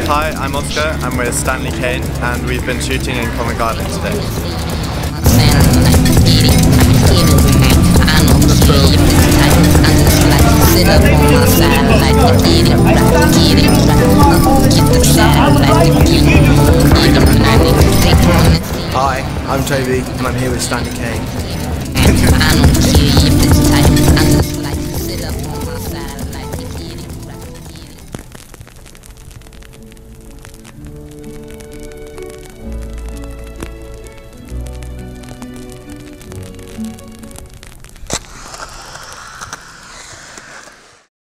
Hi, I'm Oscar. I'm with Stanley Kane, and we've been shooting in Covent Garden today. Hi, I'm Toby, and I'm here with Stanley Kane.